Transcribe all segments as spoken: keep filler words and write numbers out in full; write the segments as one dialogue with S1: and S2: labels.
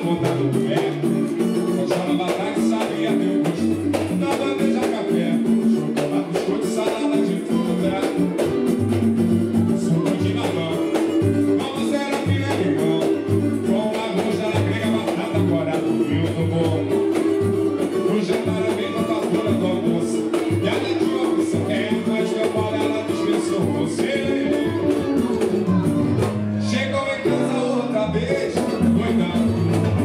S1: montado no pé. Só na batalha sabia meu gosto. Na bandeja café, chocolate, biscoito, salada de fruta, suco de mamão. Vamos era filha de limão, com arroz, ela grega, batata, corada, vinho do bom. O jantar é bem matadora do almoço. E a netinha opção é a mais que eu falo, ela dispensou você. Chegou em casa outra vez, doidão.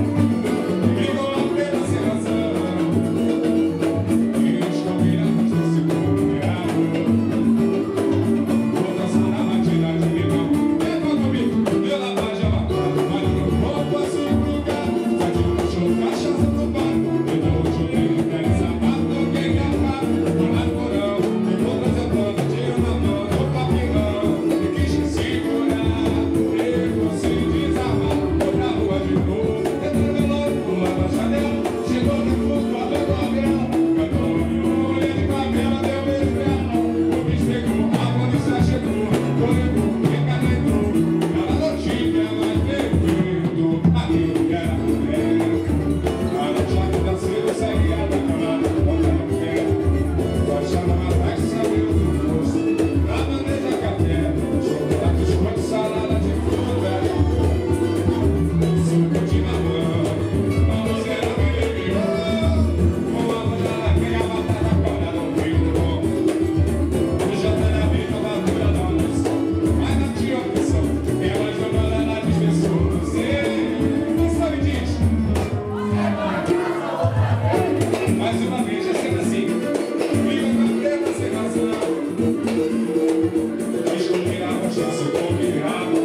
S1: Mais uma vez, já sendo assim, viva na plena sem razão. Descombinava, já se combinava.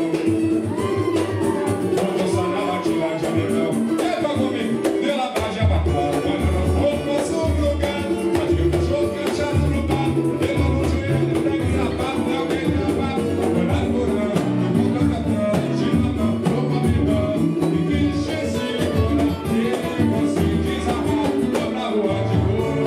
S1: Vou dançar na batida de amigão. Epa comigo, deu la paz, já bateu. Quando não for, posso lugar. Mas eu cachorro cachado no bar. Deu no joelho, pega o sapato, não alguém gravar. Olhar por ano, eu vou cantar. Gira não, vou pra brigando. E que esqueci, ele conseguiu desarmar. Dobra rua de couro.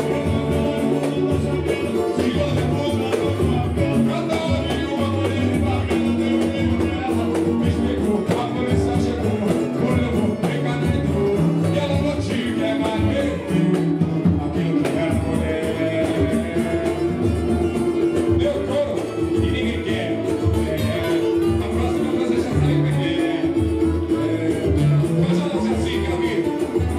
S1: Se você for na tua pele, cada hora e uma mulher de barriga, deu um livro nela. Me explicou, a polícia chegou. Quando eu vou pegar dentro, e ela não te quer mais ver. Aquilo que era mulher. Deu couro e ninguém quer. A próxima você já sabe como é que é. Mas já não sei assim, meu amigo.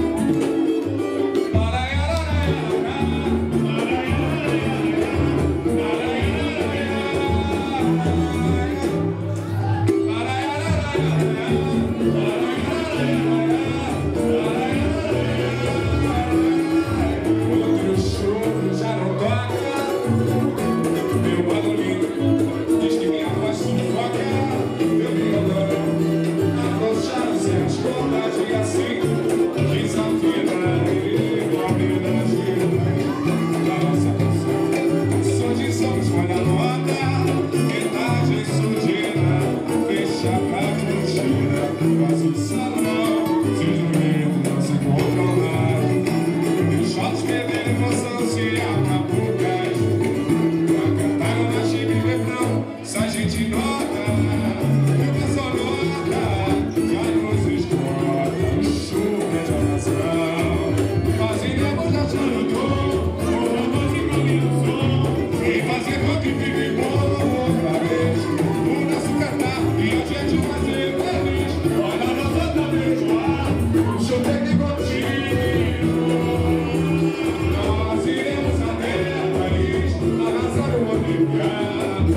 S1: Outro choro já não toca. Meu barulhinho diz que minha voz sufoca. Meu violão afrouxaram as contas e assim desafina e a vida gira da nossa canção. Sou de somos, olha a nota. Metade surdina, fecha pra curtida. Faz o salão, seja o medo não se controlar. Shots perdendo emoção, se abra por gás. Pra cantar uma chive e refrão, se a gente nota, eu passo a nota, já nos escota, o chuva de oração. Fazemos achando tom, o romance combina o som, e fazer com que fique bom outra vez. O nosso cantar e a gente fazer feliz. Olha a nossa também joar, o show tem que continuar. Nós iremos até Paris, arrasar o Olimpiado.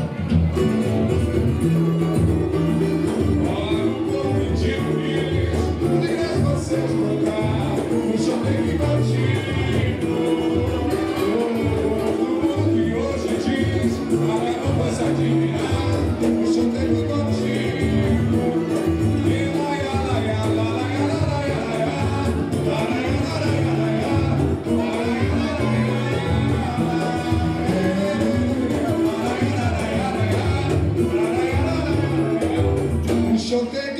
S1: Olha o povo de Paris, deixe vocês voltar. O show tem que continuar. Tudo que hoje diz, agora não posso adivinhar. O show tem que continuar. E lá, lá, lá, lá, lá, lá, lá, lá, show tem